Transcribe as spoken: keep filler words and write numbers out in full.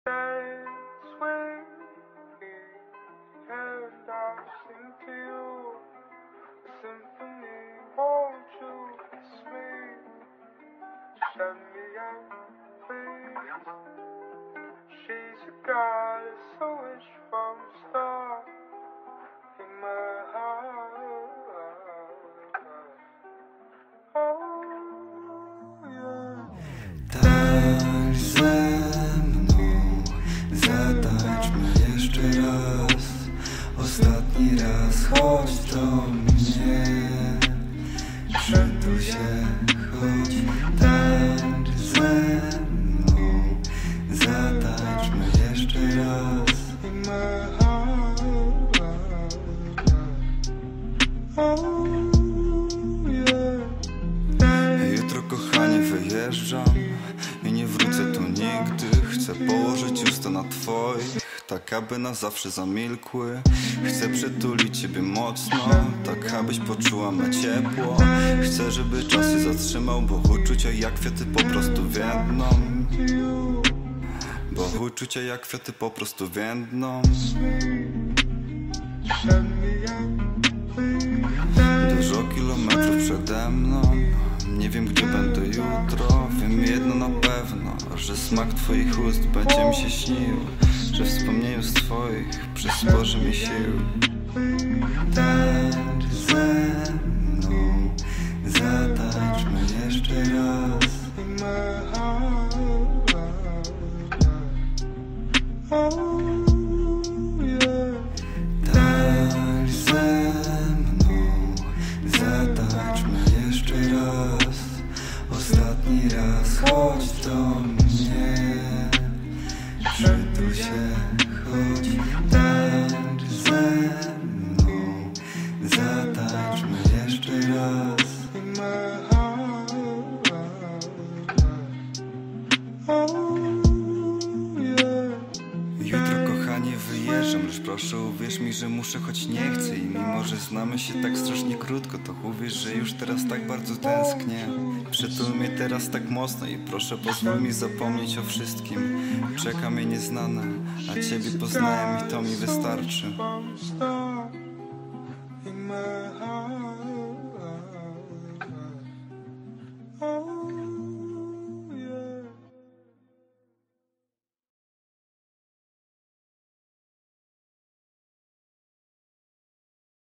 Dance with me, and I'll sing to you a symphony. Won't you kiss me? Shut me up, please. She's a goddess, a wish from a star in my heart. Oh, yeah. Tańcz ze mną, zatańczmy jeszcze raz. Ostatni raz chodź do mnie, przytul się, chodź. Tańcz ze mną, zatańczmy jeszcze raz. In my heart. Oh, yeah. Jutro, kochanie, wyjeżdżam i nie wrócę tu nigdy. Chcę położyć usta na twoich, tak aby na zawsze zamilkły. Chcę przytulić ciebie mocno, tak abyś poczuła me ciepło. Chcę, żeby czas się zatrzymał, bo uczucia jak kwiaty po prostu więdną. Bo uczucia jak kwiaty po prostu więdną. Dużo kilometrów przede mną. Nie wiem, gdzie będę jutro. Wiem jedno na pewno, że smak twoich ust będzie mi się śnił, że wspomnieniu z twoich przysporzy mi sił. Tańcz ze mną, zatańczmy jeszcze raz. Tańcz ze mną, zatańczmy jeszcze raz. Ostatni raz chodź do mnie, przytul się, chodź. Tańcz ze mną, zatańczmy jeszcze raz. In my heart. Oh, yeah. Jutro, kochanie, wyjeżdżam, lecz proszę uwierz mi, że muszę, choć nie chcę. I mimo, że znamy się tak strasznie krótko, to uwierz, że już teraz tak bardzo tęsknię. Przytul mnie teraz tak mocno i proszę pozwól mi zapomnieć o wszystkim. Czeka mnie nieznane, a ciebie poznałem i to mi wystarczy.